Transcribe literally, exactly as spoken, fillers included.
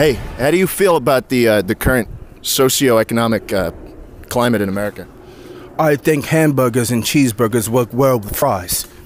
Hey, how do you feel about the uh, the current socioeconomic uh, climate in America? I think hamburgers and cheeseburgers work well with fries.